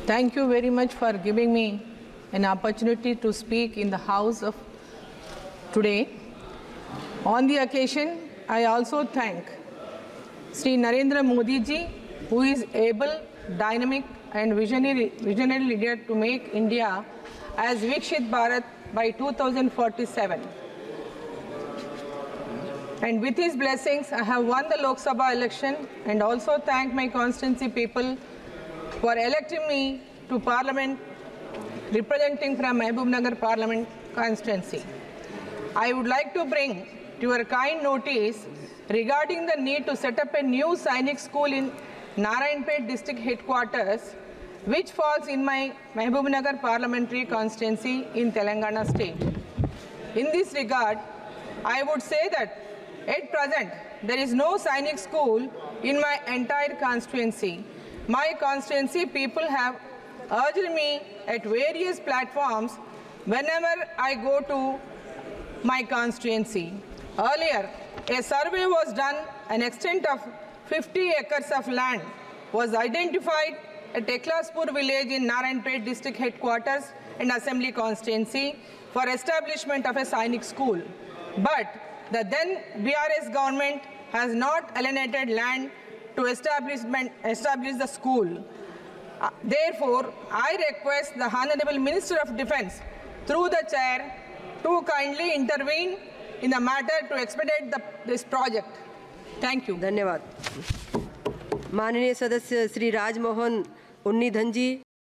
Thank you very much for giving me an opportunity to speak in the House of today. On the occasion, I also thank Sri Narendra Modi ji, who is able, dynamic and visionary leader to make India as Vikshit Bharat by 2047. And with his blessings, I have won the Lok Sabha election, and also thank my constituency people for electing me to Parliament, representing from Mahbubnagar Parliament constituency. I would like to bring to your kind notice regarding the need to set up a new Sainik school in Narayanpet district headquarters, which falls in my Mahbubnagar parliamentary constituency in Telangana state. In this regard, I would say that at present, there is no Sainik school in my entire constituency. My constituency people have urged me at various platforms whenever I go to my constituency. Earlier, a survey was done. An extent of 50 acres of land was identified at Ekhlaspur village in Narayanpet district headquarters and assembly constituency for establishment of a Sainik school. But the then BRS government has not alienated land to establish the school. Therefore, I request the Honorable Minister of Defence through the chair to kindly intervene in the matter to expedite this project. Thank you. धन्यवाद. माननीय सदस्य श्री राजमोहन उन्नीधन जी.